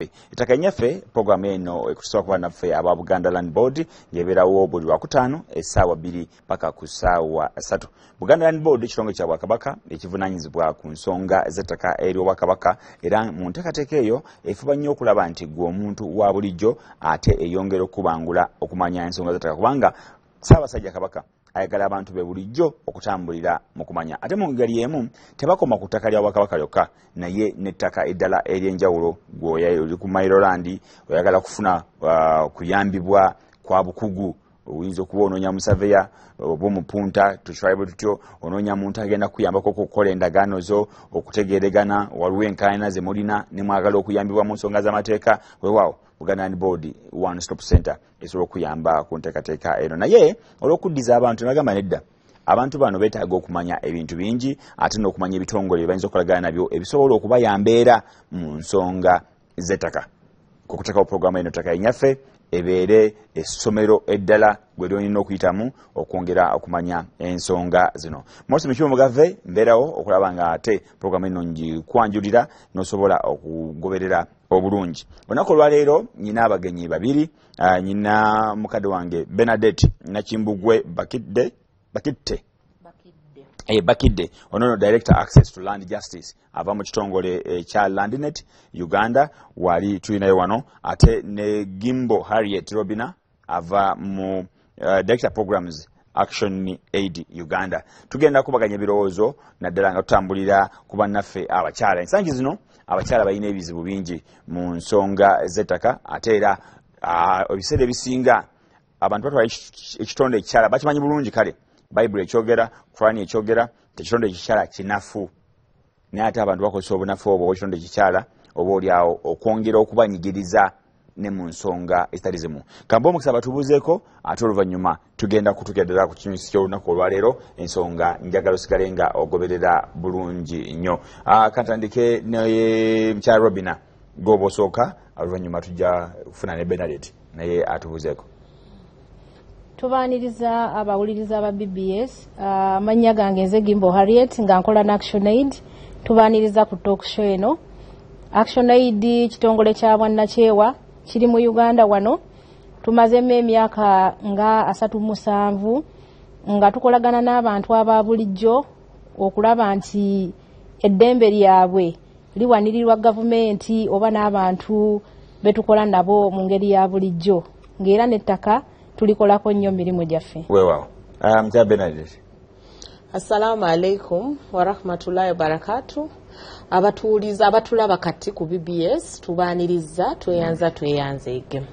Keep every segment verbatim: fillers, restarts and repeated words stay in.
Ettaka enyaffe programu eno ekusobola kuba naffe aba Buganda Land Board ng'ebeerawo buli lwakutaano essaawa bbiri paka ku ssaawa ssatu. Buganda Land Board kitongole kya Bwakabaka ekivunaanyizibwa ku nsonga z'ettaka ery'Obwakabaka era mu nteekateeka eyo efuba nnyo okulaba nti gwe omuntu wa bulijjo ate eyongera okubangula okumanya ensonga z'ettaka kubanga Ssaabasajja Kabaka ayagala abantu be bulijjo okutambulira mu kumanya. Ate mu ngeri emu tebakoma ku ttaka lya Bwakabaka lyokka naye n'ettaka eddala ery'enjawulo gwe ku Mayiroland oyagala kufuna uh, kuyambibwa kwa bukugu oyinza okuba onoonya musaveya oba omupunta tukifayo tutyo onoonya muntu agenda kuyambako okukola endagaano zo okutegeeragana waliwo enkaayana ze mulina ne mwagala okuyambibwa mu nsonga z'amateeka weewaawo Buganda Land Board One Stop Center esobola okuyamba ku nteekateeka eno naye olw'okuddiza abantu nagamba nedda abantu bano beetaaga okumanya ebintu bingi ate n'okumanya ebitongole bayinza okolagana nabyo ebisobola okubayambeera mu nsonga z'ettaka ku kuteekawo puroguramu eno ttaka enyaffe ebeere essomero eddala gwe lyolina okuyitamu okwongera okumanya ensonga zino. Mose Mikimu Mugave mbeerawo okulaba nga ate puroguramu eno ngikwanjulira n'osobola okugoberera obulungi. Olunaku olwaleero nyina abagenyi babiri, uh, nyina mukadde wange Bernadette Nakimbugwe Bakidde Bakitte Eh, Bakidde onono Director Access to Land Justice ava mu kitongole ekya eh, Landnet Uganda wali tulinayo wano ate ne Gimbo Harriet Robina ava mu uh, Director Programs Action Aid Uganda. Tugenda kubaganya ebirowoozo naddala nga tutambulira ku bannaffe abakyala. Ensangi zino abakyala balina ebizibu bingi mu nsonga z'ettaka ate era uh, ebiseera ebisinga abantu batwala ekitonde ekikyala bakimanyi bulungi kale Bible ekyogera, Qur'ani ekyogera, tekitonde ekikyala kinafu. Naye ate abantu bakozesa obunafu obwo ekitonde ekikyala oba olyawo okwongera okubanyigiriza ne mu nsonga ezitali zimu. Kamba omukisa batubuuzeeko ate oluvannyuma tugenda kutugendera ku kinyusi ky'olunaku olwaleero ensonga njagala osigale nga ogoberera bulungi nnyo. Uh, katandike ne mukyala Robina gwoba osooka oluvannyuma tujja kufuna ne Bernadette naye atubuuzeeko. Tubaaniriza abawuliriza aba B B S amannya uh, gange nze Gimbo Harriet nga nkola na Action Aid. Tubaaniriza ku talk show eno. Action Aid kitongole kya bwannakyewa kiri mu Uganda wano. Tumazemu emyaka nga asatu musanvu nga tukolagana n'abantu aba bulijjo okulaba nti eddembe lyabwe liwanirirwa gavumenti oba n'abantu betukola nabo mu ngeri ya bulijjo ng'era n'ettaka tulikolako nnyo mirimu gyaffe. Weewaawo. Um, ja Bernadette. Assalamu alaikum wa rahmatullahi wa barakatuh. Abatuuliza abatulaba kati ku B B S tubaaniriza tweyanza tweyanzeege.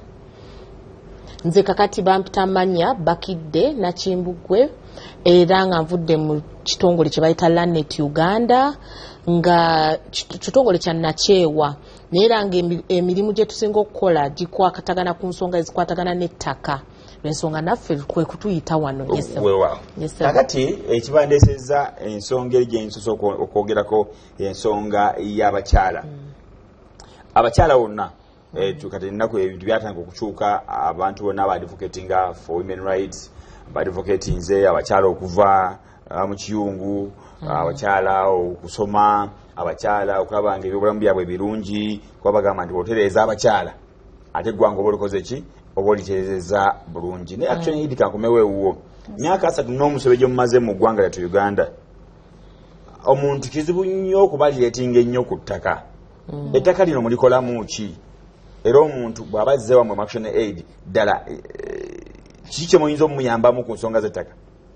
Nze kakati bampita manya Bakidde Nakimbugwe era nga nvudde mu kitongole kye bayita Landnet Uganda nga kitongole kya nakyewa neera nga emirimu gye tusinga okukola gikwatagana ku nsonga ezikwatagana n'ettaka. Ensonga naffe kwe kutuyita wano. Weewaawo. Kakati ekibandeesezza ensonga eri gy'ensoso okwogerako ensonga y'abakyala. Abakyala bonna kati ennaku ebintu byatandika okukyuka abantu bonna aba advocating for women rights aba advocatinze abakyala okuva mu kiyungu abakyala okusoma abakyala okulaba nga ebyobulamu byabwe birungi kuba bagamba nti otereeza abakyala ate eggwanga oba olikoze ki oba olitereeza bulungi naye Action Aid kankomewo ewuwo myaka asatu n'omusobe gye mumaze mu ggwanga lyattu Uganda omuntu kizibu nnyo okubalireetinga ennyo ku ttaka ettaka lino mulikolamu ki era omuntu bw'aba azze wamwe mu Action Aid ddala kiki kye muyinza omuyambamu ku nsonga z'ettaka?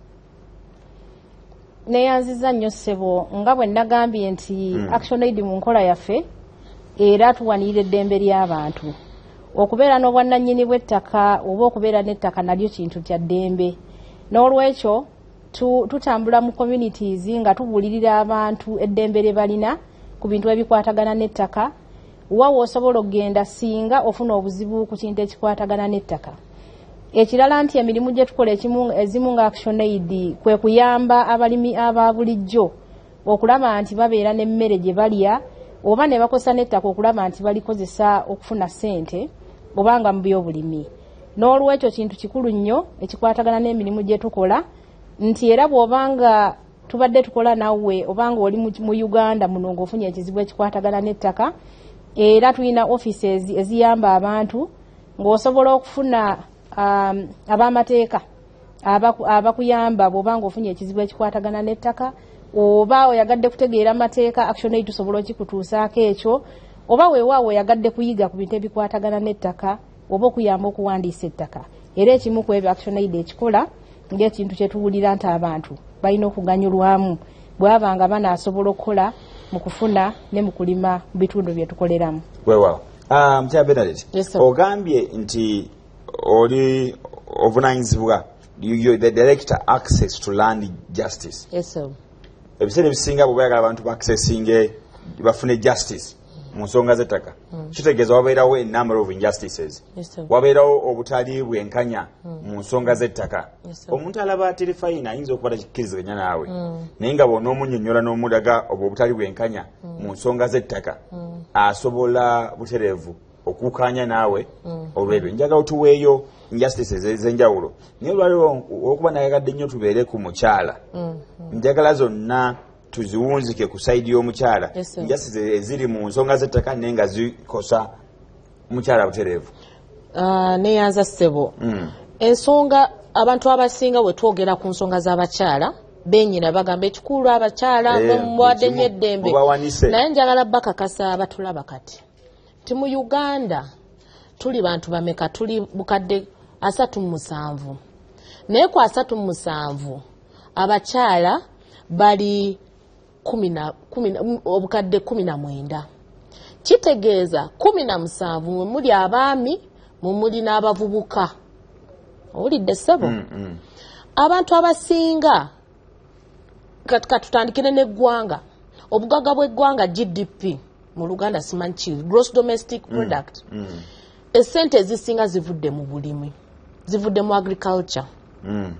Neyanziza nnyo ssebo nga bwe nagambye nti mm. Action Aid mu nkola yaffe era tuwanirira eddembe ly'abantu okubeera n'obwannannyini bw'ettaka oba okubeera n'ettaka nalyo kintu kya ddembe n'olwekyo tu, tutambula mu communities nga tubuulirira abantu eddembe lye balina ku bintu ebikwatagana n'ettaka wawo osobola okugenda singa ofuna obuzibu ku kintu ekikwatagana n'ettaka. Ekirala nti emirimu gye tukola ezimu nga Action Aid kwe kuyamba abalimi aba bulijjo okulaba nti babeera n'emmere gye balya oba ne bakozesa n'ettaka okulaba nti balikozesa okufuna ssente obanga mu byobulimi. N'olwekyo kintu kikulu nnyo ekikwatagana n'emirimu gye tukola nti era bw'obanga tubadde tukola nawe obanga oli mu Uganda muno ng'ofunye ekizibu ekikwatagana n'ettaka era tulina offices eziyamba abantu ng'osobola okufuna um, ab'amateeka abakuyamba bw'oba ng'ofunye ekizibu ekikwatagana n'ettaka oba oyagadde kutegeera amateeka Action Aid tusobola okikutuusaako ekyo oba weewaawo oyagadde kuyiga ku bintu ebikwatagana n'ettaka oba okuyamba okuwandiisa ettaka era ekimu ku ebyo Action Aid ekikola ng'ekintu kye tuwulira nti abantu balina okuganyulwamu bw'aba nga banaasobola okukola mu kufuna ne mu kulima mu bitundu bye tukoleramu. Weewaawo. Um, Mutya Bernadette, yes, ogambye nti oli ovunaanyizibwa you the director access to land justice. Yes, sir. Ebiseera ebisinga bwe bayagala abantu baccessinge bafune justice mu nsonga z'ettaka mm. kitegeeza wabeerawo a number of injustices. Yes, wabeerawo obutali bwenkanya mm. mu nsonga z'ettaka. Yes, omuntu alaba ati fayina ayinza okuba takikkiriziganya naawe mm. naye nga bw'onoomunnyonnyola n'omulaga obwo obutali bwenkanya mm. mu nsonga z'ettaka mm. asobola butereevu okukaanya naawe mm. olw'ebyo njagala otuweeyo injustices ez'enjawulo naye olwaliwo olwokuba nayagadde nnyo tubeere ku mukyala mm. njagala zonna tuziwunzike ku sayidi y'omukyala yes, injustices eziri mu nsonga z'ettaka naye nga zikosa mukyala butereevu. Uh, neyanza ssebo mm. ensonga abantu abasinga bwe twogera ku nsonga z'abakyala benyina bagamba ekikulu abakyala muwadde nnyo eddembe naye njagala bakakasa abatulaba kati ti mu Uganda tuli bantu bameka tuli bukadde asatu mu musanvu naye ku asatu mu musanvu abakyala bali kumi na kumi obukadde kumi na mwenda kitegeeza kumi na musanvu mwe muli abaami mwe muli n'abavubuka owulidde ssebo mm, mm. abantu abasinga katika tutandikire n'eggwanga obugaga bw'eggwanga G D P mu Luganda simanyi ki gross domestic product mm, mm. essente ezisinga zivudde mu bulimi zivudde mu agriculture mm.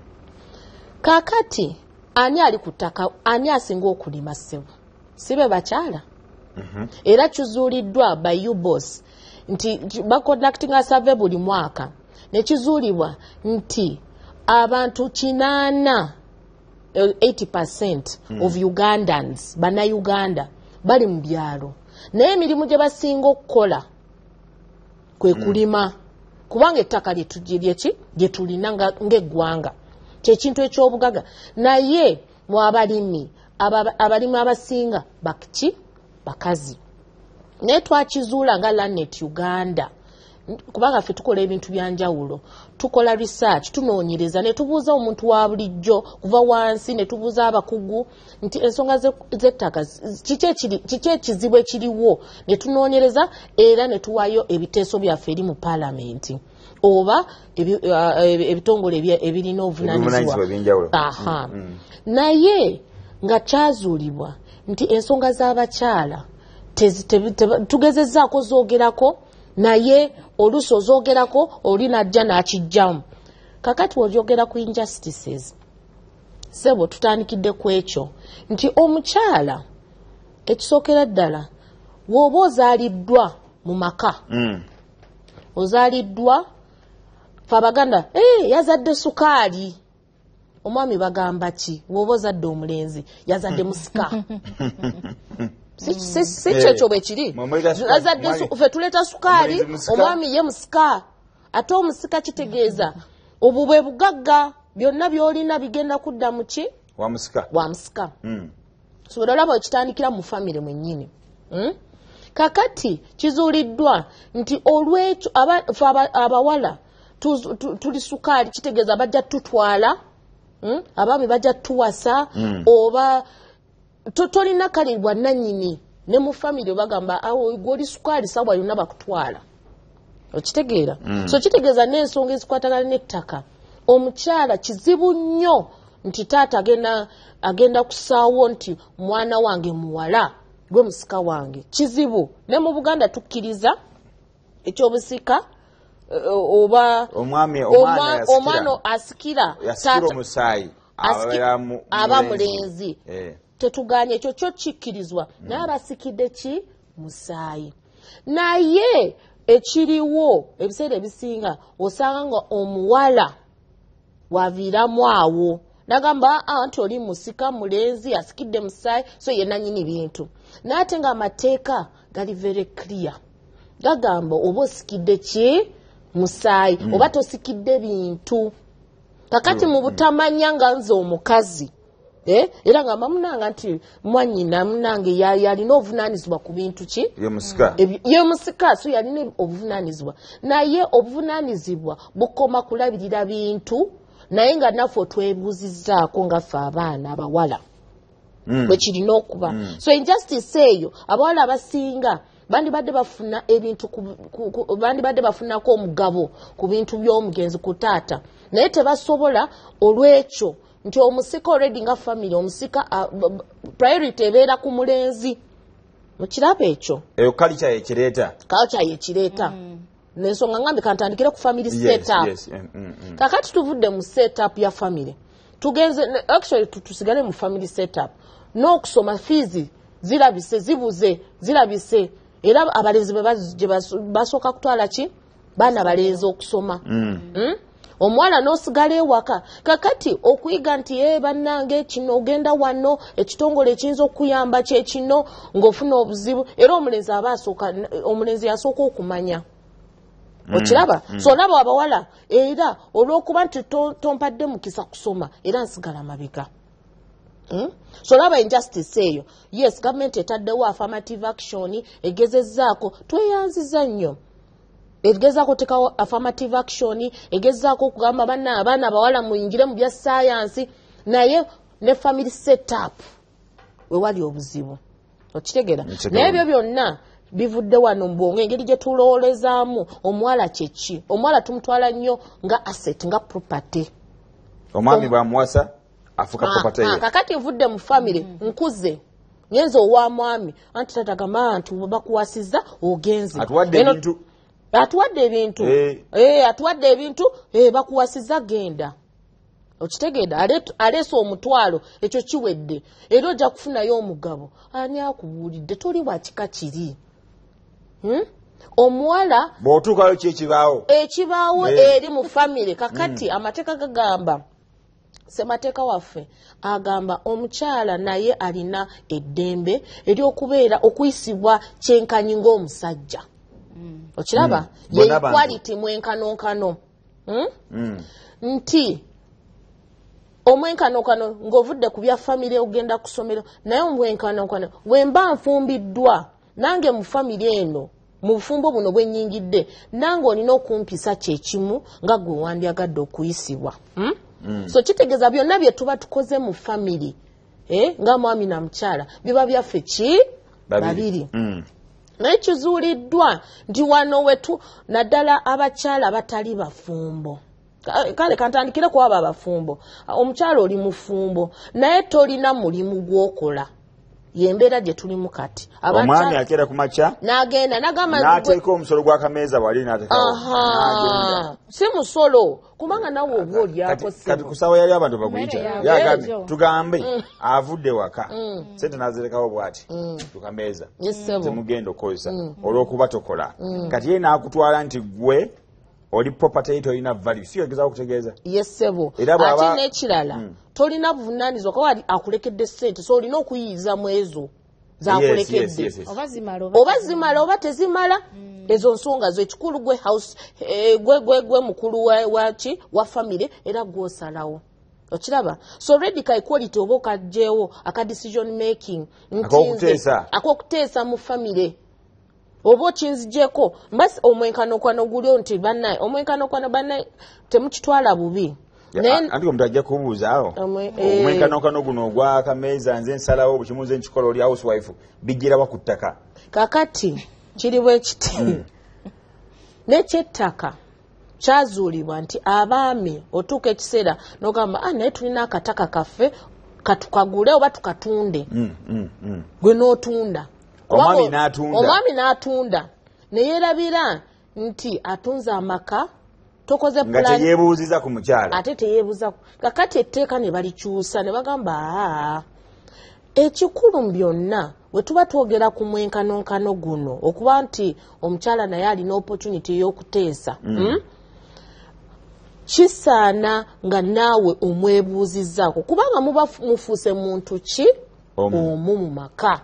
kakati ani ali ku ttaka ani asinga okulima ssebo sibe bakyala mm -hmm. era kizuuliddwa by U B O S nti baconducting a survey buli mwaka nekizuulibwa nti abantu kinaana eighty percent mm. of Ugandans bana Uganda bali mu byalo naye emirimu gye basinga okukola kwe kulima mm. kubanga ettaka lyetujirye gye tulina ng'eggwanga kyekintu ekyobugaga naye mu abalimi abalimi abasinga bakiki bakazi naye twakizuula nga Lanet Uganda kubanga ffe tukola ebintu byanjawulo tukola research tunoonyereza ne tubuuza omuntu wa bulijjo kuva wansi ne tubuuza abakugu nti ensonga z'ettaka kiki ekizibu ekiriwo ne tunoonyereza era ne tuwaayo ebiteeso byaffe eri mu paalamenti oba ebitongole ebirina obuvunaanyizibwa aha naye nga kyazuulibwa nti ensonga z'abakyala tugezezzaako zoogerako naye oluusi ozoogerako oli najja n'akijjamu kakati olyogera ku injustices sebo tutandikidde ku ekyo nti omukyala ekisookera ddala w'oba ozaaliddwa mu maka mm. ozaaliddwa fe Abaganda hey, yazadde sukaali omwami bagamba ki w'oba ozadde omulenzi yazadde musika si kyekyo bwe kiri ffe tuleeta sukaali omwami ye musika ate omusika kitegeeza obwo bwe bugagga byonna by'olina bigenda kudda mu ki wa musika wa musika mm. so olaba ekitandikira mu famire mwennyini mm? kakati kizuuliddwa nti olwekyo abawala tuli sukaali kitegeeza bajja tutwala mm? abaami bajja tuwasa mm. oba tolina kale bwannannyini ne mu famire bagamba awo gwoli sukaali sawa yonna bakutwala okitegeera mm. so kitegeeza n'ensonga ezikwatagana n'ettaka omukyala kizibu nnyo nti taata agenda agenda kusaawo nti mwana wange muwala gwe musika wange kizibu ne mu Buganda tukkiriza ekyobusika oba omwami omwana asikira taata omusaayi aba mulenzi tetuganye ekyo kyo kikkirizwa mm. naye abasikidde ki musaayi naye ekiriwo ebiseera ebisinga osanga nga omuwala waviiramu awo nagamba anti oli musika mulenzi asikidde musaayi so ye nannyini bintu naye ate nga amateeka gali very clear gagamba oba osikidde ki musaayi mm. oba tosikidde bintu kakati mu butamanya nga nze omukazi eh era nga mamunanga nti mwanyina munange yali alina obuvunaanyizibwa ku bintu ki ye musika ye musika so yalina obuvunaanyizibwa naye obuvunaanyizibwa bukoma kulabirira bintu naye nga naffe twebuuzizzaako nga ffe abaana abawala mm. bwe kirina okuba mm. so injustice eyo abawala abasinga bandibadde bafuna ebintu bandibadde bafunako omugabo ku bintu by'omugenzi ku taata naye tebasobola olw'ekyo nti omusika already nga family omusika uh, priority ebeera ku mulenzi mukiraba ekyo eyo kalicha yekireeta kalicha yekireeta mm. nensonga ngambe kantandikire ku family yes, setup yes, mm, mm, mm. kakati tuvudde mu setup ya family tugenze actually tusigale mu family setup n'okusoma fees zirabise zibuze zirabise era abalenzi gye basooka kutwala ki baana balenzi okusoma mm. mm? omwana n'osigala ewaka kakati okuyiga nti ye bannange kino ogenda wano ekitongole ekiyinza okuyamba kyekino ng'ofuna obuzibu era omulenzi aba asooka omulenzi yasooka okumanya mm. okiraba mm. so olaba abawala era olw'okuba nti tompadde mukisa kusoma era nsigala mabega Mm? so laba injustice eyo yes government etaddewo affirmative action egezezzaako tweyanziza nnyo egezaako tekawo affirmative action egezaako okugamba banna abaana abawala muyingire mu bya science naye ne family setup we wali obuzibu okitegera naye ebyo byonna bivudde wano mu bwongo engeri gye tulowoolezaamu omuwala kyeki omuwala tumutwala nnyo nga asset nga property omwami bwamuwasa afuka property ye kakati nvudde mu family mm. nkuze nyenzo owa mwami anti tatagamba nti bakuwasiza ogenze atuwadde ebintu atuwadde ebintu eh hey, atuwadde ebintu eh bakuwasiza genda okitegeeda aleso omutwalo ekyo kiwedde era ojja kufunayo omugabo ani akubuulidde toli wakika kiri hmm? omuwala bw'otuukayo ki ekibaawo ekibaawo hey. eri mu family kakati mm. amateeka gagamba semateeka waffe agamba omukyala naye alina eddembe ery'okubeera okuyisibwa kyenkanyi ng'omusajja mm. okiraba mm. ye equality mwenkanonkano mm? mm. nti omwenkanonkano ng'ovudde ku bya famire ogenda kusomero naye omwenkanonkano wemba nfumbiddwa nange mu famire eno mu bufumbo buno bwennyingidde nange olina okumpisa kyekimu nga gwe wandyagadde okuyisibwa mm? Mm. so kitegeeza byonna bye tuba tukoze mu family eh nga mwami na mkyala biba byaffe ki babiri mm. naye kizuuliddwa nti wano wetu naddala abakyala batali bafumbo kale kantandikire ku abo abafumbo omukyala oli mufumbo naye tolina mulimu gwokola yembeera gye tulimu kati omwami akeera ku makya n'agenda n'agamba n'ateeka omusolo gw'akameeza wali n'ateekawo si musolo kubanga nawe oba olyako kati kusawo yali abantu bakuyita yagambye tugambe avudde waka sente n'azirekawo bw'ati ku kameeza temugenda okukozesa olw'okuba tokola kati ye n'akutwala nti gwe oli property tolina value si yogeza okutegeeza yesebo ate n'ekirala mm. tolina buvunaanyizibwa kuba akulekedde ssente so olina okuyiyiza mu ezo z'akulekedde yes, yes, yes, yes. oba zimala oba zimala oba tezimala mm. ezo nsonga zo ekikulu gwe house eh, gwe gwe gwe mukulu wa waki wa family era gwosalawo okiraba so already ka equality oba okajjeewo aka decision making ak'okuteesa ak'okuteesa mu family obo kinzijeko mbasi omwenkanokwano gulyo nti bannaye omwenkanokwano bannaye temukitwala bubi anti omuntu ajja kubuuzaawo omwenkanokwano guno ogw'akameeza nze nsalawo bukimu nze nkikola oli housewife bijjirawa ku ttaka kakati kiri bwe kiti n'ekyettaka kyazuulibwa nti abaami otuuka ekiseera n'ogamba ah naye tulina akataka kaffe katukagule oba tukatunde gwe n'otunda omwami n'atunda omwami n'atunda neyeerabira nti atunze amaka tokoze plan nga teyeebuuziza ku mukyala ate teyeebuuza kakati etteeka ne balikyusa ne bagamba aa ekikulu mu byonna we tuba twogera ku mwenkanonkano guno okuba nti omukyala naye alina opportunity y'okuteesa mm. hmm? kisaana nga naawe omwebuuzizzaako kubanga muba mufuuse muntu ki omu mu maka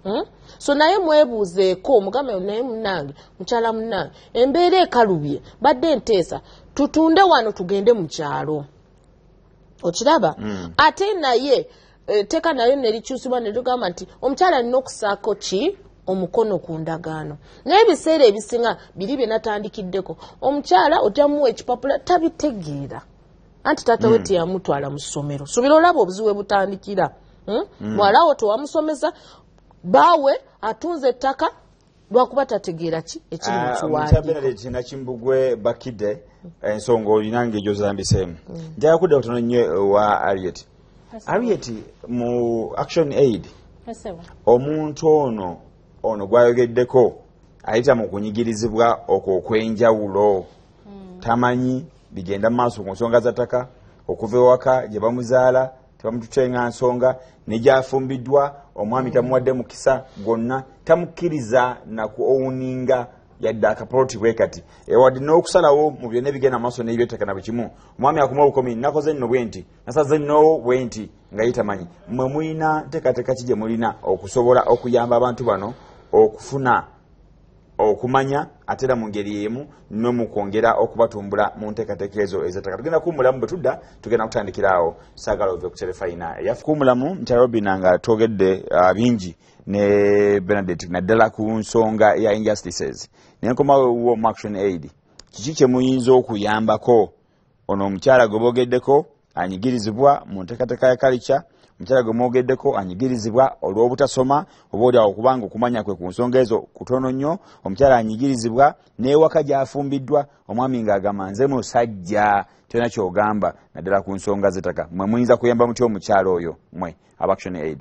hmm? So naye mwebuuzeeko mugambe naye munnange mukyala munnange embeera ekalubye badde nteesa tutunde wano tugende mu kyalo okiraba mm. ate naye e, teka nayo nerikyusibwa ne tugamba nti omukyala alina okusaako ki omukono ku ndagaano naye ebiseera ebisinga biri bye natandikiddeko omukyala ojjamuwa ekipapula tabitegeera anti taata we teyamutwala mu ssomero subira olaba obuzibu butandikira mwalawo hmm? mm. tewamusomesa baawe atunze ettaka lwakuba tategeera ki ekiri mu kiwandiiko nakimbugwe bakidde ensonga olinange gyozambiseemu njagala kudda kutono nnyo wa Harriet. Harriet mu Action Aid omuntu ono ono gwayogeddeko ayita mu kunyigirizibwa okwo okwenjawulo tamanyi bigenda mu maaso ku nsonga za ttaka okuva ewaka gye bamuzaala tebamututenga nsonga ne gyafumbiddwa omwami tamuwadde mukisa gwonna tamukkiriza naku owuninga yadde akaploti bwe kati ewadde n'okusalawo mu byonna ebigenda maaso n'ebyettaka na bwe kimu omwami akuma obukomi nakoze nno bwe nti nasaze nno bwe nti nga ye tamanyi mmwe mulina nteekateeka ki gye mulina okusobola okuyamba abantu bano okufuna okumanya ate era mu ngeri yemu n'omukwongera okubatumbula mu nteekateeka ezo ez'ettaka tugenda kuwummulamu bwe tudda tugenda kutandikira awo saagala ove ku terefayina eyakuwummulamu ntyarobina nga twogedde uh, bingi ne Bernadette naddala ku nsonga ya injustices naye nkomawo mu Action Aid kiki kye muyinza okuyambako ono omukyala gwe boogeddeko anyigirizibwa mu nteekateeka ya culture omukyala gwe mwogeddeko anyigirizibwa olw'obutasoma oba oli awo kubanga okumanya kwe ku nsonga ezo kutono nnyo omukyala anyigirizibwa n'ewaka gy'afumbiddwa omwami ng'agamba nze musajja kyona ky'ogamba naddala ku nsonga z'ettaka mwe muyinza kuyamba mutya omukyala oyo mwe aba Action Aid.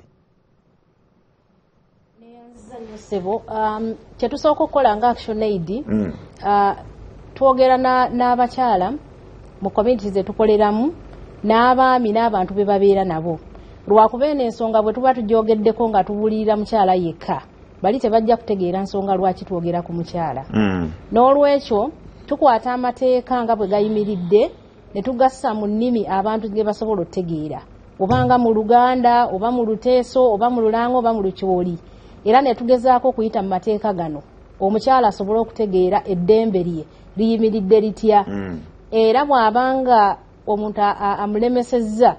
Sebo um kyetusooka okukola nga Action Aid mm. uh, twogera n'abakyala mu community ze tukoleramu n'abaami n'abantu be babeera nabo lwakuba eno ensonga bwe tuba tugyogeddeko nga tubulirira mukyala yekka bali tebajja kutegeera nsonga lwaki twogera ku mukyala mm. n'olwekyo tukwata amateeka nga bwe gayimiridde ne tugassa mu nnimi abantu ge basobola otegeera obanga mu Luganda oba mu Luteeso oba mu Lulango oba mu Lukyoli era ne tugezaako okuyita mu mateeka gano omukyala asobola okutegeera eddembe lye liyimiridde litya mm. era bw'abanga omuntu amulemesezza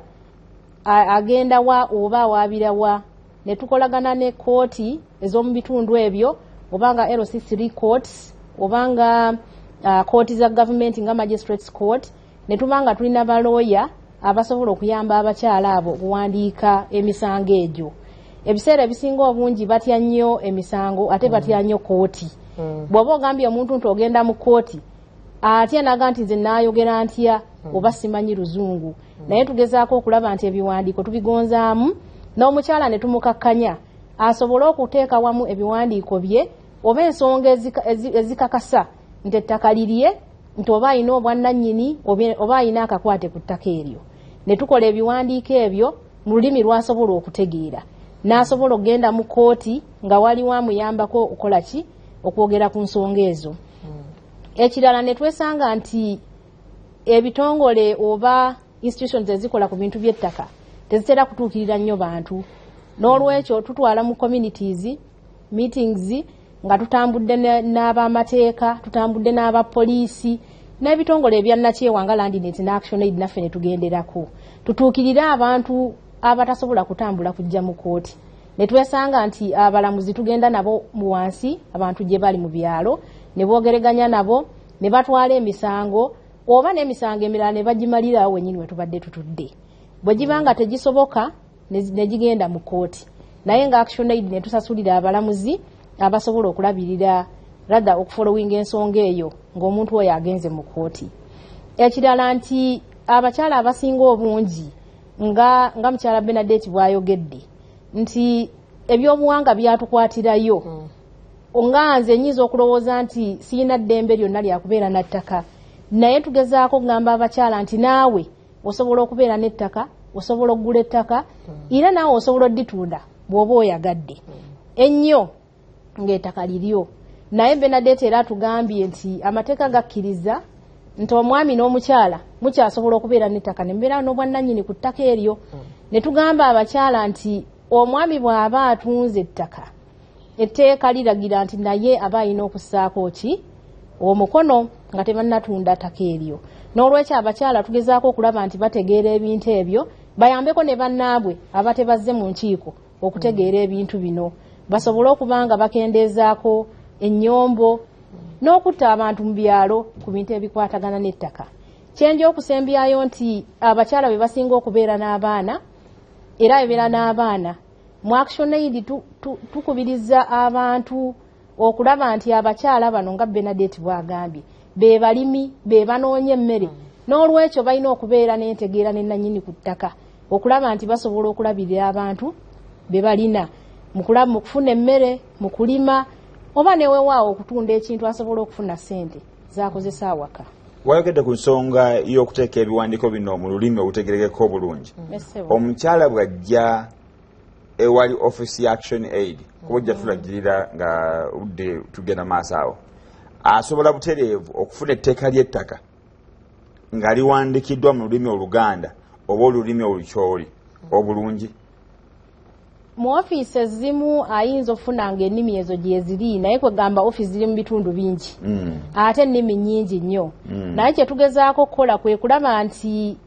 agenda wa oba awaabira wa ne tukolagana ne kooti ez'omu bitundu ebyo obanga L C three courts obanga uh, kooti za government nga magistrates court ne tubanga tulina balooya abasobola okuyamba abakyala abo okuwandiika emisango egyo ebiseera ebisinga obungi batya nnyo emisango ate batya nnyo kooti mm. bw'oba ogambye omuntu nti ogenda mu kooti atya naga nti nze naayogera ntya mm. oba simanyi luzungu mm. naye tugezaako okulaba nti ebiwandiiko tubigonzaamu n'omukyala ne tumukakkanya asobole okuteeka wamu ebiwandiiko bye oba ensonga ezikakasa nti ettaka lirye nti oba alina obwannannyini oba alina akakwate ku ttaka eryo ne tukola ebiwandiiko ebyo mu lulimi lwasobola okutegeera n'asobola okugenda mu kooti nga waliwo amuyambako okukola ki okwogera ku nsonga ezo mm. ekirala ne twesanga nti ebitongole oba institutions ezikola ku bintu by'ettaka tezitera kutuukirira nnyo bantu n'olwekyo tutwala mu communities meetings nga tutambudde n'abamateeka tutambudde n'abapoliisi n'ebitongole ebyannakyewa nga Landnet ne Action Aid naffe ne tugenderako tutuukirira abantu abatasobola kutambula kujja mu kooti ne twesanga nti abalamuzi tugenda nabo mu wansi abantu gye bali mu byalo ne boogereganya nabo ne batwala emisango oba n'emisango emirala ne bagimalirawo wennyini we tubadde tutudde bwe gibanga tegisoboka ne gigenda mu kooti naye nga Action Aid ne tusasulira abalamuzi abasobola okulabirira radda okufollowinga ensonga eyo ng'omuntu oyo agenze mu kooti ekirala nti abakyala abasinga obungi nga nga mukyala Bernadette bwayogedde nti ebyobuwanga byatukwatirayo mm. nga nze nyiza okulowooza nti siyina ddembe lyonna lyakubeera na ttaka naye tugezaako okugamba abakyala nti naawe osobola okubeera n'ettaka osobola okugula ettaka mm. era naawe osobola odditunda bw'oba oyagadde mm. ennyo ng'ettaka liryo naye Bernadette era atugambye nti amateeka gakkiriza nti omwami n'omukyala mukyasobola okubeera n'ettaka ne mbeera n'obwannannyini ku ttaka eryo mm. ne tugamba abakyala nti omwami bw'aba atunze ettaka etteeka liragira nti naye aba alina okussaako ki omukono nga tebannatunda ttaka eryo. N'olwekyo abakyala tugezaako okulaba nti bategeera ebintu ebyo bayambeko ne bannaabwe aba tebazze mu nkiiko okutegeera ebintu bino basobole okuba nga bakendeezaako ennyombo n'okutta abantu mu byalo ku bintu ebikwatagana n'ettaka. Kyenja okusembyayo nti abakyala be basinga okubeera n'abaana era bebeera n'abaana mu Action Aid tukubiriza tu, tu abantu okulaba nti abakyala bano nga Benadette bwagambye be balimi be banoonya emmere n'olwekyo balina okubeera n'entegeera n'ennannyini ku ttaka okulaba nti basobola okulabirira abantu be balina mu kufuna emmere mu kulima oba newewaawo okutunda ekintu asobola okufuna ssente zakozesa awaka. Wayogedde ku nsonga y'okuteeka ebiwandiiko bino mu lulimi olutegerekeko obulungi. Omukyala bw'ajja ewali office ya Action Aid kuba ojja tulagirira nga udde tugenda maaso awo asobola butereevu okufuna etteeka ly'ettaka nga liwandikiddwa mu lulimi Oluganda oba olulimi olukyoli obulungi. Mu ofiisi ezimu ayinza okufunanga ennimi ezo gye ziri naye kwegamba ofiisi ziri mu bitundu bingi mm. ate ennimi nnyingi nnyo mm. naye kye tugezaako okukola kwe kulaba nti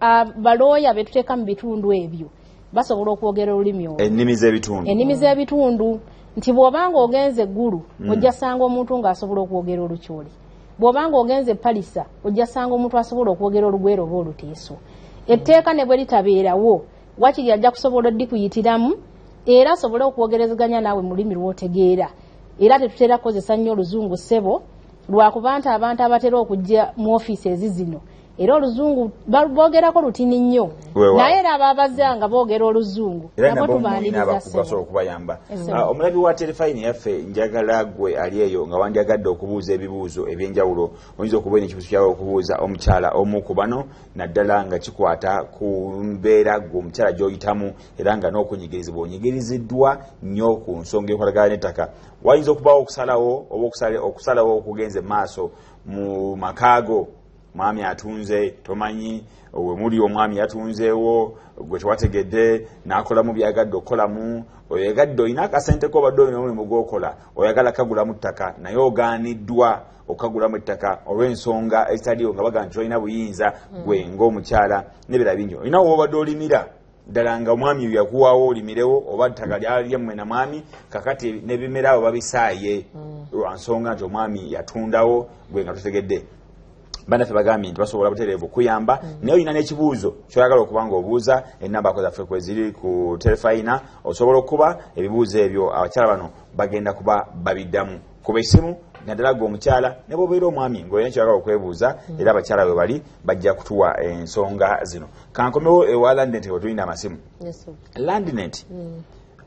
balooya be tuteeka mu bitundu ebyo basobola okwogera olulimi olwo ennimi z'ebitundu ennimi z'ebitundu nti bw'obanga ogenze eggulu mm. ojja sanga omuntu ng'asobola okwogera olukyoli bw'obanga ogenze Palisa ojja sanga omuntu asobola okwogera olugwero oba oluteeso etteeka ne bwe litabeerawo wakiri ajja kusobola oddi kuyitiramu era asobole okwogerezeganya naawe mu lulimi lw'otegeera era tetutera kukozesa nnyo oluzungu ssebo lwakuba nti abantu abatera okujja mu ofiisi ezi zino era oluzungu boogerako lutini nnyo naye era ababazza nga boogera oluzungu nabo tubaaniriza ssebo okubayamba. Omulabi wa terefayini yaffe njagala gwe ali eyo nga wandyagadde okubuuza ebibuuzo ebyenjawulo oyinza okuba n'ekibuuzo kyawe okubuuza omukyala omu ku bano naddala nga kikwata ku mbeera gwe omukyala gy'oyitamu era nga n'okunyigirizibwa onyigiriziddwa nnyo ku nsonga ekwatagana n'ettaka wayinza okubawo okusalawo oba okusalawo okugenza maaso mu makaago mwami atunze tomanyi we muli omwami yatunzeewo gwe tewategedde n'akolamu byagadde okukolamu oyagadde olina akasente ko badde olina omulimu gw'okola oyagala kagulamu ttaka naye ogaaniddwa okagulamu ettaka olw'ensonga ezitaliwo nga baga nti olina buyinza gwe ng'omukyala n'ebirala bingi olina w'obadde olimira ddala nga omwami yakuwaawo olimirewo oba ttaka lyalye mmwe na mwami kakati n'ebimera abo babisaaye lwa nsonga nti omwami yatundawo gwe nga totegedde banaffe bagambye nti basobola butereevu kuyamba mm. naye olina n'ekibuuzo kyoyagala okuba nga obuuza ennamba ako zaffe kwe ziri ku terefayina osobola okuba ebibuuzo ebyo abakyala bano bagenda kuba babiddamu kuba essimu naddala gwe omukyala ne bw'obeera omwami ng'olina kyoyagala okwebuuza mm. era abakyala bwe bali bajja kutuwa ensonga zino kankomewo ewa Landnet we tulina amasimu yes, Landnet mm.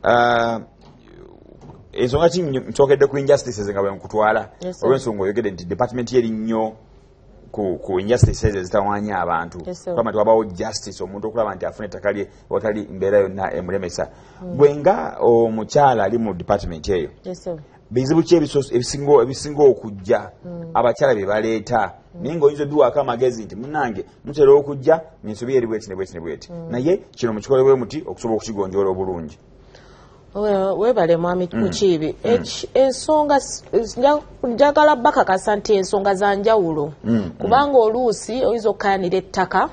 uh, ensonga ki nsookedde ku injustices nga bwe nkutwala yes, olw'ensonga oyogedde nti department yeri nnyo ku ku injustices ezitawanya abantu yes, kama twabawo justice omuntu okulaba nti afune ettaka lye watali mbeera yonna emulemesa mm. gwe nga omukyala ali mu department eyo yes, bizibu ki ebisinga ebisinga okujja mm. abakyala bye baleeta mm. naye ng'oyinza obiwaako amagezi nti munnange mutera okujja n'ensobi eri bweti ne bweti ne bweti mm. naye kino mukikole bwe muti okusobola okukigonjoola obulungi. Webale mwami kukibi ensonga njagala bakakasa nti ensonga za njawulo kubanga oluusi oyinza okukayanira ettaka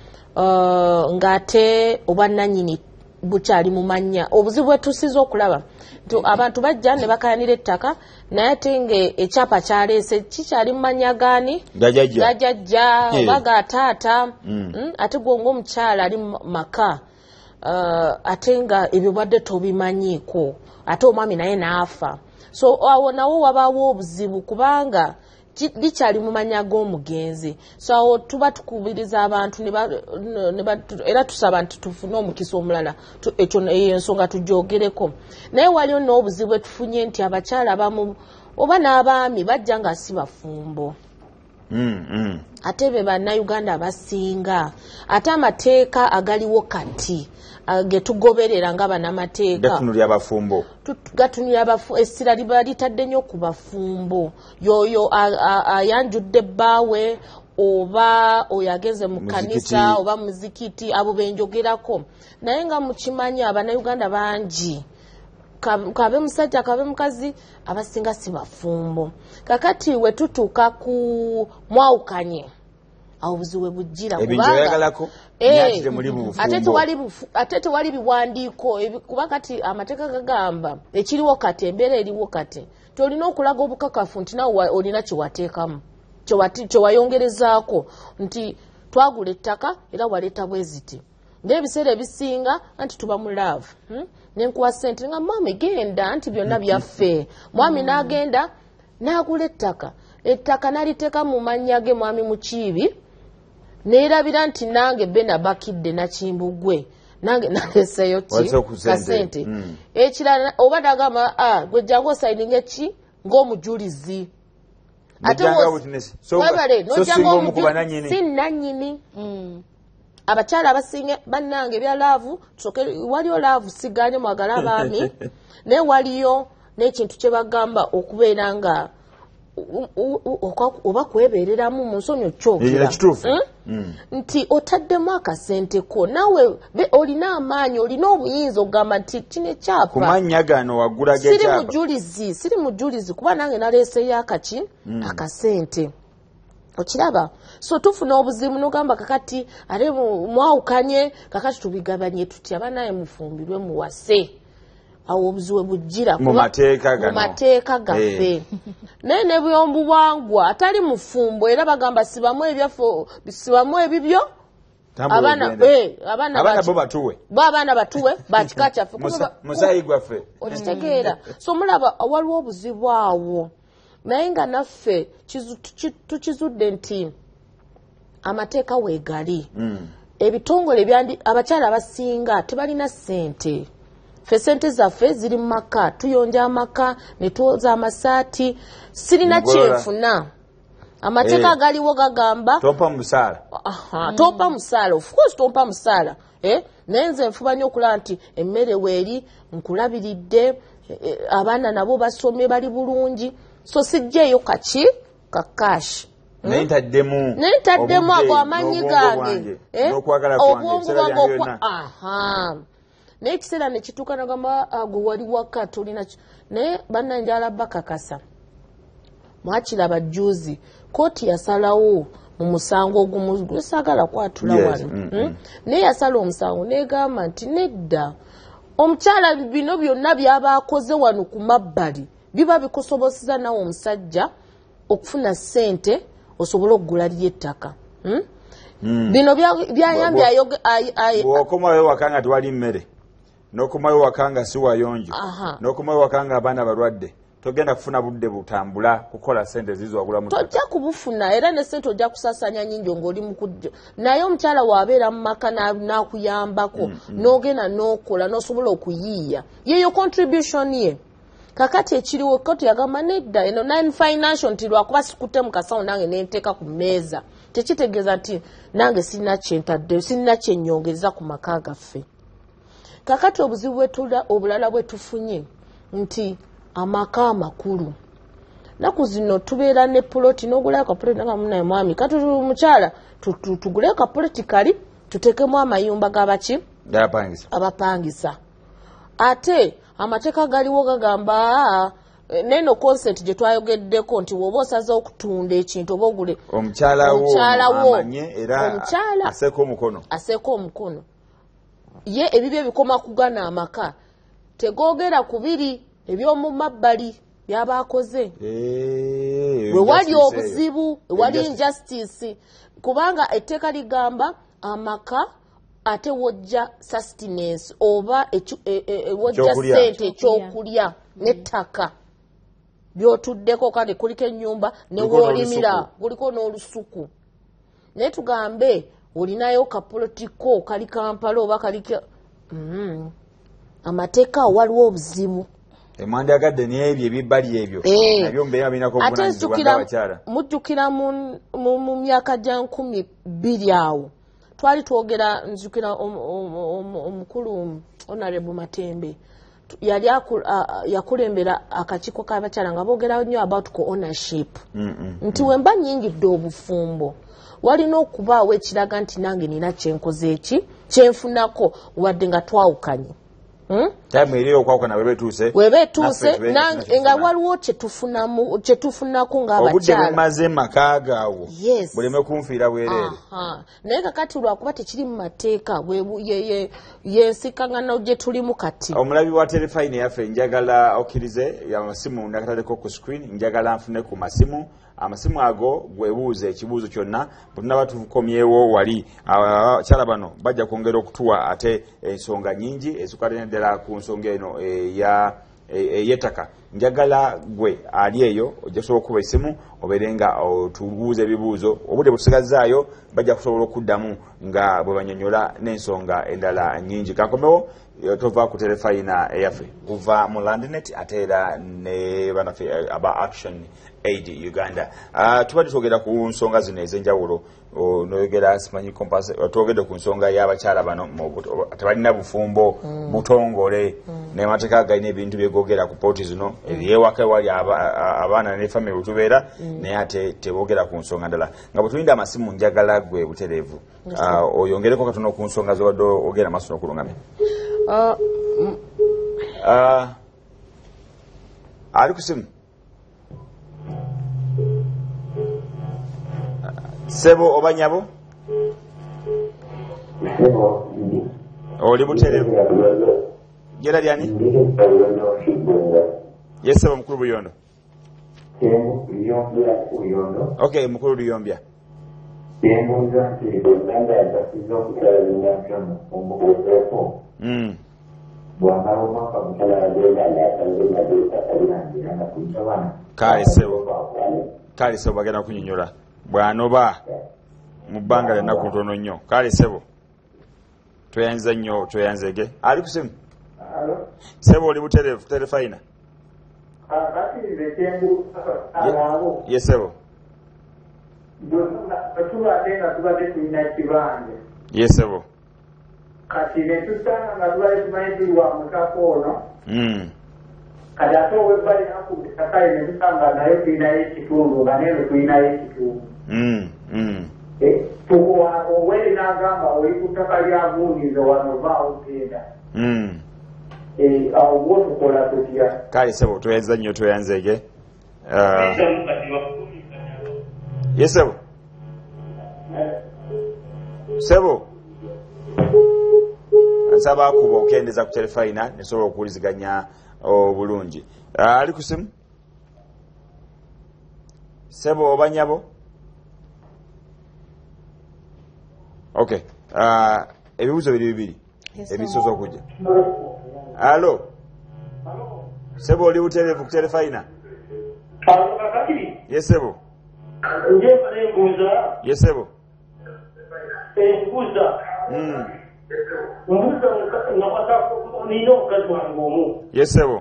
ng'ate obwannannyini bukyali mu mannya obuzibu bwe tusiza okulaba abantu bajja ne bakayanira ettaka naye ate nga ekyapa kyaleese kikyali mu mannya gaani gajajja oba ga taata ate gwe ng'omukyala ali mu maka Uh, ate nga ebyo badde tobimanyiiko ate omwami naye n'afa so awo nawo wabaawo obuzibu kubanga likyali mu mannya g'omugenzi so awo tuba tukubiriza abantu era tusaba nti tufune omukisa omulala ekyo eyo ensonga tugyogereko naye waliyo n'obuzibu etufunye nti abakyala abamu oba n'abaami bajja nga si bafumbo Mm, mm. ate be bannayuganda abasinga ate amateeka agaliwo kati getugoberera nga bannamateeka gatunulira abafumbo gatunulira abafumbo essira liba litadde nnyo ku bafumbo yoyo ayanjudde bbaawe oba oyo ageze mu kanisa oba muzikiti abo benjogerako naye nga mukimanyi abannayuganda bangi kabe musajja kabe mukazi abasinga si bafumbo. Kakati we tutuuka ku mwawukanye awo buziwe bujjira kubanga eh ate tewali ate tewali biwandiiko kuba kati amateeka gagamba ekiriwo kati embeera eriwo kati tolina okulaga obukakafu nti nawe olina kiwateekamu kyo wayongerezaako nti twagula ettaka era waleeta bweziti n'ebiseera ebisinga anti tuba mu love hmm? nenkuwa ssente nga mwami genda nti byonna byaffe mwami n'agenda n'agula ettaka ettaka n'aliteeka mu mannya ge mwami Mukiibi neerabira nti nange bena bakidde nakimbugwe nange naleseyo ki kasente mm. ekirala oba nagamba ah gwe jangu osayininga eki ng'omujulizi ate webale nojanga omujulizi si nannyini mm. abakyala abasinga bannange bya laavu tusoke waliyo laavu siganye mwagala abaami naye waliyo n'ekintu kye bagamba okubeera nga oba kwebeereramu mu nsonyi kyogera nti otaddemu akasente ko nawe olina amaanyi olina obuyinza okugamba nti kino ekyapa kumanya gano wagula ge siri mujulizi siri mujulizi kuba nange naleeseyo akaki akasente okiraba so tufuna obuzibu n'ogamba kakati ate mwawukanye kakati tubigabanye tutya banaye mufumbirwe muwase awo obuzibu bujjira mu mateeka gano mu mateeka gaffe naye ne by'obuwangwa atali mufumbo era bagamba sibamu ebyafo sibamu ebibyo abana eh abana bo batuwe bo abana batuwe bakika kyaffe musayi gwaffe okitegeera so mulaba waliwo obuzibu awo naye nga naffe tukizudde nti amateeka weegali ebitongole byandi abakyala abasinga tebalina ssente fe sente zaffe ziri mu maka tuyonja amaka ne tuwoza amasaati sirina kyenfuna amateeka galiwo gagamba tompa musaala aha tompa musaala of course tompa musaala eh naye nze nfuba nnyo okulaba nti emmere weeri nkulabiridde abaana nabo basomye bali bulungi so sijjeeyo kaki kakashi naye ntaddemu naye ntaddemu ago amanyi gange obwongo bwange aha naye ekiseera ne kituuka nagamba gwe wali waka tolina naye bannange alabba kakasa mwakiraba juzi kooti yasalawo mu musango ogumu gwesaagala kwatula wano naye yasala omusango negamba nti nedda omukyala bino byonna byabaakoze wano ku mabbali biba bikusobozesa nawe omusajja okufuna ssente osobola okugula ly'ettaka bino byayambye bw'okomayo waka nga tewali mmere n'okomayo waka nga si wayonjo n'okomayo waka nga abaana balwadde togenda kufuna budde butambula kukola ssente zizo wagula mu tojja kubufuna era ne ssente ojja kusasanya nyingi ng'oli mu kujja naye omukyala waabeera mu maka n'akuyambako n'ogenda n'okola n'osobola okuyiiya yeeyo contribution ye kakati ekiriwo kooti yagamba nedda eno nine financial nti lwakuba sikutte mu kasawo nange nenteeka ku mmeeza tekitegeeza nti nange sirina kyentadde sirina kyennyongereza ku maka gaffe kakati obuzibu bwetula obulala bwe tufunye nti amaka amakulu naku zino tubeera ne poloti n'ogulayo kapoloti nanga munaye mwami kati mukyala tuguleyo kapoloti kali tutekemu amayumba g'abaki abapangisa ate amateeka galiwo gagamba neno consent gye twayogeddeko nti woba osaza okutunda ekintu oba ogule omukyalawo amanye era aseeko omukono aseeko omukono ye ebibyo ebikoma kugana amaka tegoogera ku biri eby'omu mabbali byabaakoze we wali obuzibu wali injustice kubanga etteeka ligamba amaka ate wojja sustenance oba wojja ssente ekyokulya n'ettaka byotuddeko kandi kuliko ennyumba ne woolimira kuliko n'olusuku naye tugambe olinayo kapolotiko kali Kampala oba kalika amateeka waliwo obuzibu emwandiagadde n'ebyo ebibbali ebyo nabyo mbeera binako obuvunanyizibwa ng'abakyala mujjukira mu myaka gya nkumi bbiri awo twali twogera nzukira omukulu Honorable Matembe yali yakulembera akakiiko k'abakyala nga boogera nnyo about co ownership nti wemba nnyingidde obufumbo walina okubaawo ekiraga nti nange nina kyenkoze eki kyenfunako wadde nga twawukanye Hmm? time iliyo kwa na wewe tuse webe tuse nga waliwo kyetufunamu kyetufunako ng'abakyala obudde bumaze makaaga awo yes buleme kunfiira bwereere naye kakati lwakuba tekiri mu mateeka yensikangano gye tulimu kati omulabi wa telefayini yaffe njagala okkirize amasimu ndakataleko ku screen njagala nfune ku masimu amasimu ago gwebuuze ekibuuzo kyonna bwetunaba tukomyewo wali abakyala bano bajja kwongera okutuwa ate ensonga nyingi ezikwatene ddala ku nsonga eno ey'ettaka njagala gwe ali eyo ojja kusobola okuba essimu obeere nga tubuuza ebibuuzo obudde butusigazaayo bajja kusobola okuddamu nga bwe banyonyola n'ensonga endala nyingi kankomewo tova ku telefayina eyaffe kuva mu Landnet ate era ne banaffe aba Action Aid Uganda. Uh, tubadde twogera ku nsonga zino ez'enjawulo noyogera simanyi kompas twogedde ku nsonga y'abakyala bano tebalina bufumbo mm. butongole mm. n'amateeka galina ebintu byegogera ku pooti zino mm. ewaka wali abaana ne famire wetubeera mm. naye ate teboogera ku nsonga ndala nga bwe tulinda amasimu njagala gwe butereevu uh, oyongereko katono ku nsonga zobadde ogenda maaso n'okulungamya uh, mm. uh, ali ku simu Sebo oba nyabo? Sebo. Oli buterevu. Gera lyani? Yes, Sebo mukulu buyondo. Sebo buyondo buyondo. Okay, mukulu buyombya. Sebo zanti bwanda yasizo kutalinya kama omukozepo. Mm. Bwanga omaka mukala bwenda yakalina bweta kalina na kunjabana. Kale Sebo. Kale Sebo bagenda kunyonyola. Bwanoba mu bbanga lyonna kutono nnyo kale Sebo tweyanza nnyo tweyanzege ali ku simu Sebo oli buterevu telefayina ye Sebo ye Sebo kati ne tusanga nga tubale tumanyi tuli wa mutako ono kati ate owebbali nakubisakale ne tusanga naye tulinayo ekitundu nga neno tulinayo ekitundu oweri n'agamba oli ku ttaka lya Vunizo wano vaawo genda awo bwo tukola tutya kale Sebo tweyanza nnyo tweyanzege ye Sebo Sebo nsaba akuba okendeza ku telefayina nesobola okuwuliziganya obulungi ali ku simu Sebo oba nyabo okay uh, ebibuuzo biri bibiri ebisoza okujja alo Sebo oli buterevu ku telefayina ye Sebo ye Sebo ye Sebo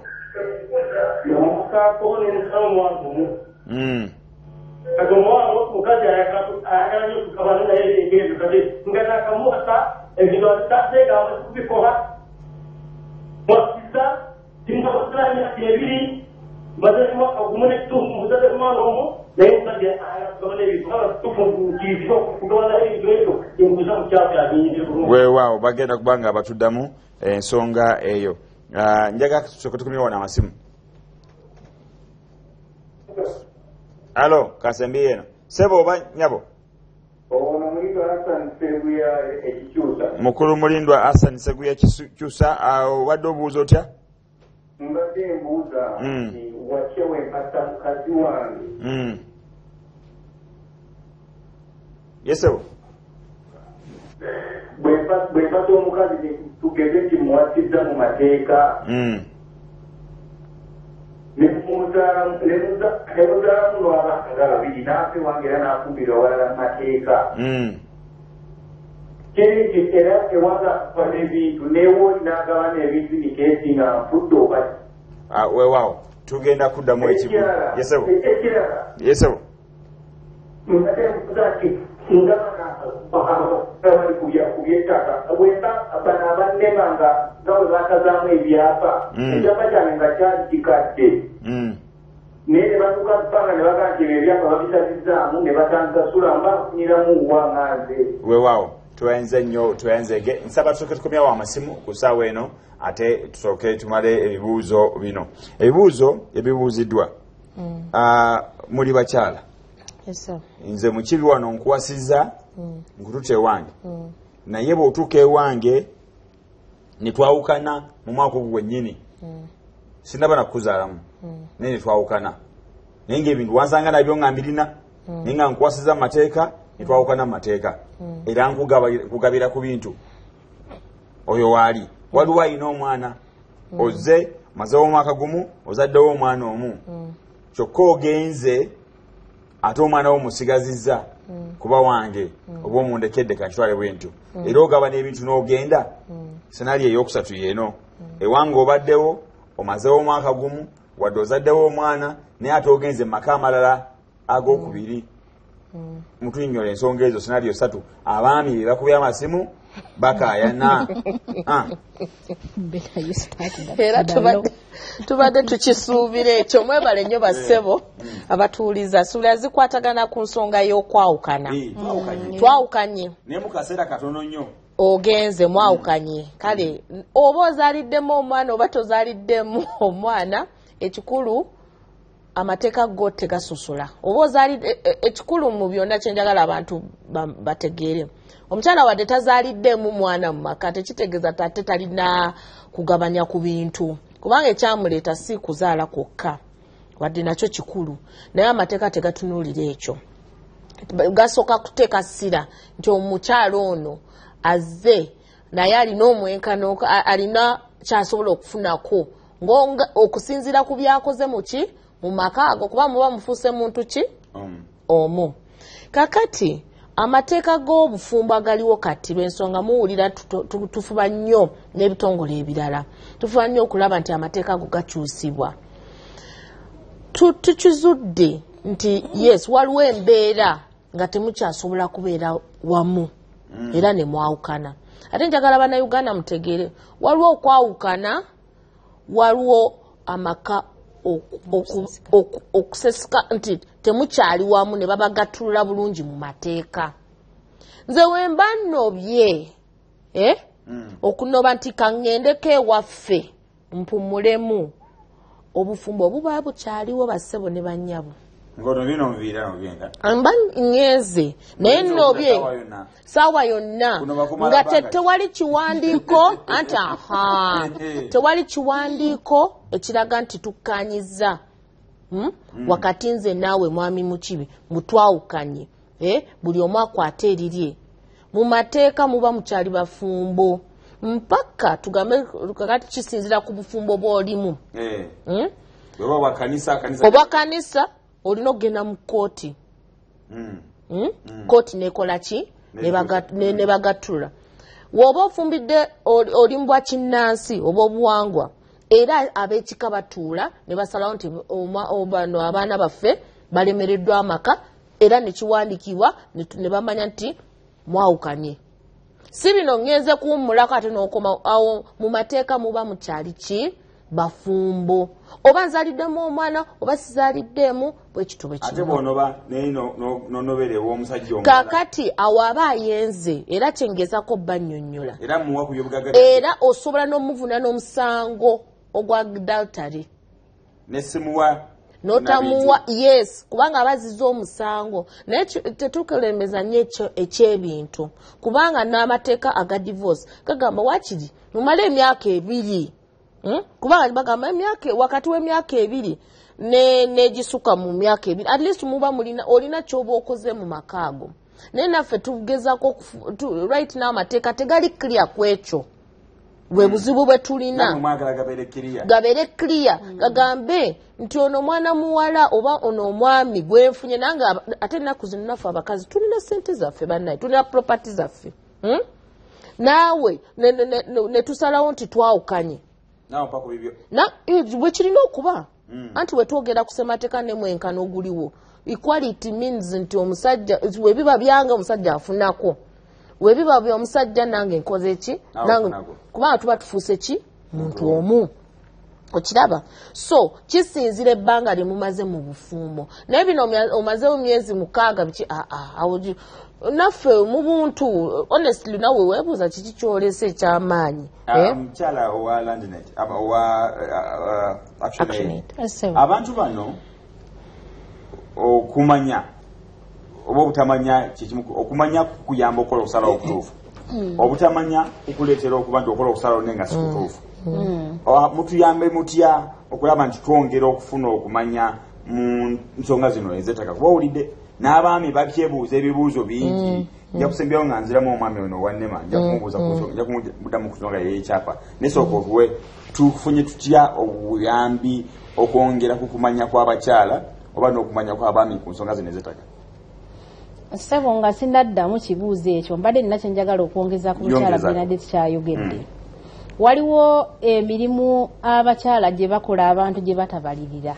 mm agomo mukazi ayakanya kukabanira yeye kadi ngana kamuata egido tatega kubikoha wasisa tinga watranya yebiri badema agumune tu mudade malomo leo kadi ayakone bikoha tufu kizo kudola egido inguza mchaka ni we wao bagenda kubanga abatuddamu ensonga eyo njaga tukotukumira na masimu Alo, kasembi yeno. Sebo oba nyabo? Ono mulindwa Hassan Seguya ekikyusa. Mukulu mulindwa Hassan Seguya ekikyusa wadde obuuza otya? Mbadde mbuuza nti wachewe mpata mukazi wange. Mm. Yesebo? Bwe mpata omukazi tugeze nti muwasizza mu mateeka. Mm. Nemuzaala muno abaana babiri naafe wange era n'afumbira awalala mu mateeka kiri era ewaga kufa n'ebintu neewooli n'agaba n'ebintu nikeesi nga nfudde oba weewaawo tugenda kuddamu ekirala yesebo yesebo mbadde mbuuza nti ngabali kubyettaka bwemba bano abannema nga nga bwe baakazaamu ebyapa ekyapa kyange nga kyali kikadde naye ne batuuka kupanga ne bagaa nti ebyo ebyapa babisazizaamu ne batandika sula mba nfuniramu waŋŋanze weewaawo tuenze nnyo tuenzege nsaba tusoke tukomyawo amasimu ku ssaawa eno ate tusooke tumale ebibuuzo bino ebibuuzo ebibuuziddwa mm. uh, muli bakyala yes, nze mukibi wano nkuwasiza mm. nkutute ewange mm. naye bw'otuuka ewange ne twawukana mu mwaka ogwo gwennyini mm. sindaba nakukuzaalamu mm. naye ne twawukana naye ng'ebintu wansanga nabyo nga mbirina mm. naye nga nkuwasiza mu mateeka ne twawukana mu mateeka mm. era nkugabira ku bintu oyo waali waliwo alina omwana mm. ozze mazewo omwaka gumu ozaddewo omwana omu mm. kyokka ogenze ate omwana wo musigazizza mm. kuba wange mm. oba omundekedde kakitwale bwentu mm. era ogaba n'ebintu n'ogenda mm. senali eyokusatu yeeno mm. ewange obaddewo omazewo omwaka gumu wadde ozaddewo omwana naye ate ogenze mu maka amalala ag'okubiri mm. mutunyonyola ensonga ezo senali esatu abaami be bakubye amasimu bakaayana era tubadde tukisuubira ekyo mwebale nnyo bassebo abatuuliza suula zikwatagana ku nsonga y'okwawukana twawukanye naye mu kaseera katono nnyo ogenze mwawukanye kale oba ozaaliddemu omwana oba tozaaliddemu omwana ekikulu amateeka go tegasusula oba ozaalidde ekikulu mu byonna kyenjagala abantu bategeere omukyala wadde tazaaliddemu mwana mu maka tekitegeeza tate talina kugabanya ku bintu kubanga ekyamuleeta si kuzaala kwokka wadde nakyo kikulu naye amateeka tegatunuulira ekyo gasooka kuteeka ssira nti omukyala ono azze naye alina omwenkano alina kyasobola okufunako okusinziira ku byakoze muki mu maka ago kuba muba mufuuse muntu ki omu kakati amateeka g'obufumbo agaliwo kati lw'ensonga muwulira tufuba nnyo n'ebitongole ebirala tufuba nnyo okulaba nti amateeka ago gakyusibwa tukizudde nti yes waliwo embeera nga temukyasobola kubeera wamu era ne mwawukana ate njagala bannayuganda mutegeere waliwo okwawukana waliwo amaka okusesika nti temukyali wamu ne babagattulula bulungi mu mateeka nze wemba nnobye eh? mm. okunoba nti kaŋŋendeko ewaffe mpumulemu obufumbo obuba bukyaliwo bassebo ne bannyabo mba ŋŋeze naye nnobye saawa yonna nga tewali kiwandiiko anti aha tewali kiwandiiko ekiraga nti tukkaanyiza hmm? mm. wakati nze naawe mwami mukibi mutwawukanye eh? buli omu akwate erirye mu mateeka muba mukyali bafumbo mpaka tugambe kakati kisinzira ku bufumbo bw'olimu eh. hmm? oba kanisa olina okugenda mu kooti mm. mm? mm. kooti nekola ki ne bagattula woba ofumbidde oli mbwa kinnansi oba obuwangwa era ab'ekika batuula ne basalawo nti bano abaana baffe balemereddwa amaka era nekiwandikibwa ne bamanya nti mwawukanye si bino ŋŋenze kuwummulako ate n'okoma awo mu mateeka muba mukyali ki bafumbo oba nzaliddemu omwana oba sizaaliddemu bwekito bwekikakati awo aba ayenze era kyengezako bannyonnyola era osobola n'omuvuna n'omusango ogwa adultery notamuwa yes kubanga abaziza omusango naye tetukulembeza nnyo ekyebintu kubanga n'amateeka aga divorce gagamba wakiri mumale emyaka ebiri Hmm? kubanga bagamba emyaka wakati w'emyaka ebiri ne negisuka mu myaka ebiri at least muba mulina olina kyoba okoze mu makaago naye naffe tugezako right now amateeka tegali clear ku ekyo bwe buzibu bwe tulina gabeere clear gagambe nti ono mwana muwala oba ono omwami gwenfunye nange ate ennaku zino naffe abakazi tulina sente zaffe bannaye tulina property zaffe hmm? naawe ne tusalawo nti twawukanye na bwe kirina okuba mm. anti wetwogera ku ssemateeka ne mwenkano oguliwo equality means nti omusajja webiba byange omusajja afunako webiba bya omusajja nange nkoze ki nange kubanga tuba tufuuse ki muntu omu okiraba so kisinzira ebbanga limumaze mu bufumo naye bino omazewo myezi mukaaga biki aa naffe mu buntu honestly nawe weebuuza kiki kyolesa ekyamaanyi omukyala owa landnet owa action abantu bano okumanya oba obutamanya okumanya kukuyamba okukola okusalawo okutuufu obutamanya kukuleetera okuba nti okola okusalawo naye nga si kutuufu mutuyambe mutya okulaba nti twongera okufuna okumanya mu nsonga zino ezettaka kuba owulidde n'abaami babyebuuza ebibuuzo bingi nja kusembyawo nga nziramu omwami ono owannema nja kumubuuza nja kumuddamu ku nsonga yeyekyapa nesooka otuwe tufunye tutya obuyambi okwongera ku kumanya kw'abakyala oba n'okumanya kw'abaami ku nsonga zino ezettaka ssebo nga sinaddamu kibuuzo ekyo mbadde nina kyenjagala okwongeza ku mukyala Bernadette kyayogedde waliwo emirimu abakyala gye bakola abantu gye batabalirira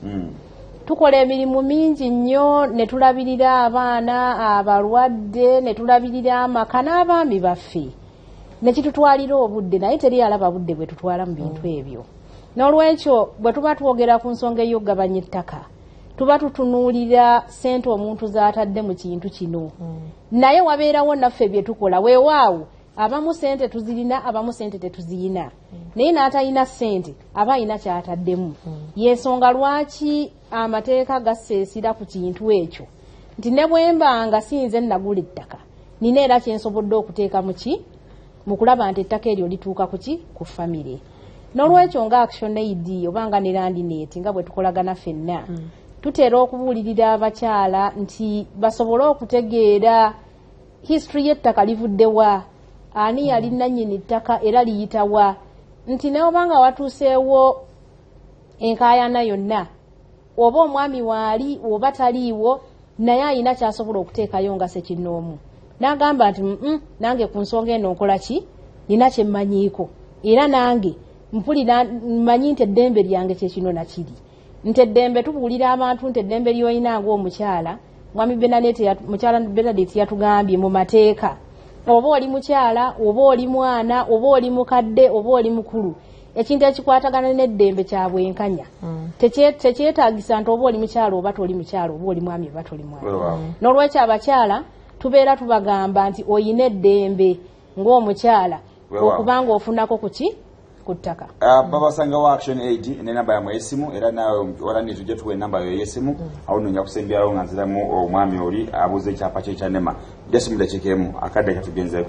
tukola emirimu mingi nnyo ne tulabirira abaana abalwadde ne tulabirira amaka n'abaami baffe ne kitutwalira obudde naye teri alaba budde bwe tutwala mu bintu ebyo n'olwekyo bwe tuba twogera ku nsonga ey'okugabanya ettaka tuba tutunuulira ssente omuntu z'atadde mu kintu kino naye wabeerawo naffe bye tukola weewaawo abamu ssente tuzirina abamu ssente tetuzirina naye n'atalina ssente aba alina kyataddemu yensonga lwaki amateeka gaseesira ku kintu ekyo nti ne bwe mba nga sinze nagula ettaka nina era kyensobodde okuteeka mu ki mu kulaba nti ettaka eryo lituuka ku ki ku famire n'olwekyo nga Action Aid oba nga ne Landnet nga bwe tukolagana ffenna tutera okubuulirira abakyala nti basobole okutegeera history y'ettaka livuddewa ani yali nannyini ttaka era liyitawa nti naye obanga watuuseewo enkaayana yonna oba omwami waali oba taliiwo naye alina kyasobola okuteekayo nga sekinnoomu n'agamba nti mm nange ku nsonga eno nkola ki nina kye mmanyiiko era nange mpulira mmanyi nti eddembe lyange kyekino nakiri nti eddembe tubuulira abantu nti eddembe ly'olina ng'omukyala mwami Bernadette mukyala Bernadette yatugambye mu mateeka oba oli mukyala oba oli mwana oba oli mukadde oba oli mukulu ekintu ekikwatagana n'eddembe kya bwenkanya tekyetaagisa nti oba oli mukyala oba toli mukyala oba oli mwami oba toli mwami n'olwekyo abakyala tubeera tubagamba nti oyina eddembe ng'omukyala okubanga ofunako kuki ku ttaka babasanga wa Action Aid n'enamba yamwe ey'essimu era naawe Landnet tujja tuwa enamba yo ey'essimu awo nno nja kusembyawo nga nziramu omwami oli abuuza ekyapa kye ekyanema jasimu dakiikeemu akadde katugenzeeko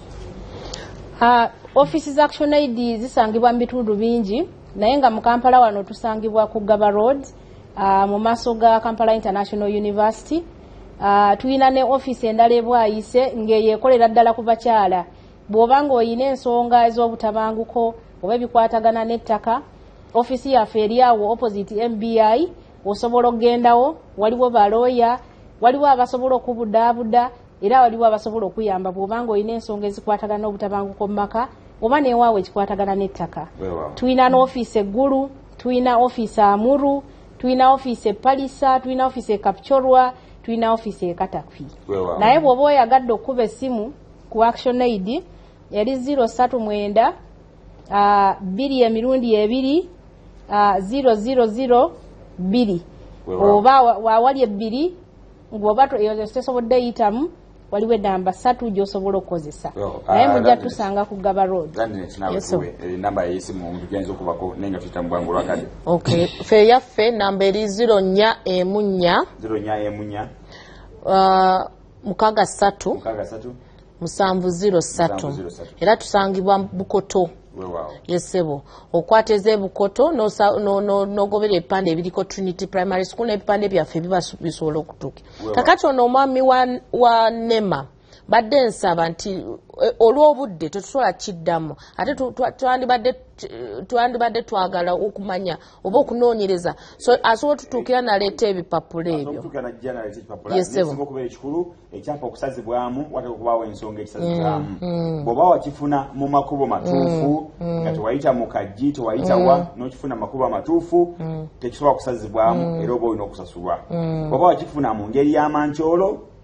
office za Action Aid zisangibwa mu bitundu bingi naye nga mu Kampala wano tusangibwa ku Gaba Road mu maaso ga Kampala International University tuyina ne office endala e Bwayise ng'eyeekolera ddala ku bakyala bw'oba ng'oyina ensonga ez'obutabanguko oba ebikwatagana n'ettaka ofisi yaffe eri awo opposite M B I osobola okugendawo waliwo balooya waliwo abasobola okubudaabuda era waliwo abasobola okuyamba bw'oba ng'olina ensonga ezikwatagana n'obutabanguko mu maka oba neewaawo ekikwatagana n'ettaka tuyina n'ofiisi eggulu tuyina ofiisi Amuru tuyina ofiisi e Palisa tuyina ofiisi e Kapchorwa tuyina ofiisi e Katakwi naye bw'oba oyagadde okukuba essimu ku Action Aid eri zero three nine Uh, biri emirundi ebiri uh, zero zero zero biri oba wawali ebiri ng'oba tesobodde eyitamu waliwo enamba ssatu gy'osobola okukozesa naye mujja tusanga ku Gaba Road enamba ey'essimu omuntu gyayinza okubako naye nga tuyita mu bwangu lwakadde okay fe yaffe namba eri zero nnya emu nnya zero nnya emu nnya mukaaga ssatu mukaaga ssatu musanvu zero ssatu era tusangibwa Bukoto yesebo okwateza ebukoto n'ogobera ebipande ebiriko Trinity Primary School n'ebipande byaffe biba bisobola okutuuka kakati ono omwami wa Nema badde nsaba nti olw'obudde tetusobola kiddamu ate twandibadde twagala okumanya oba okunoonyereza so asobola tutuukira naleeta ebipapula ebyo yesebo okubeera ekikulu ekyapa okusazibwamu wate okubaawo ensonga ekisazibwamu bw'oba wakifuna mu makubo matuufu nga tewayita mu kaggi tewayita wa n'okifuna mu makubo amatuufu tekisobola kusazibwamu era oba olina okusasulwa bw'oba wakifuna mu ngeri y'amankyolo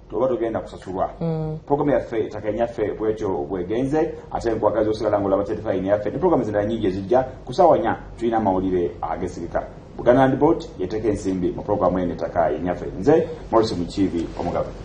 toba togenda kusasulwa program yaffe ettaka enyaffe bwekyo bwegenze ate enkwagazi osigala ng'olaba certifying yaffe ne program zirala nyingi ezijja kusawanya tulina amawulire agesigika Buganda Land Board yeteeka ensimbi mu program eno ettaka enyaffe nze Morris Mukiibi omugabo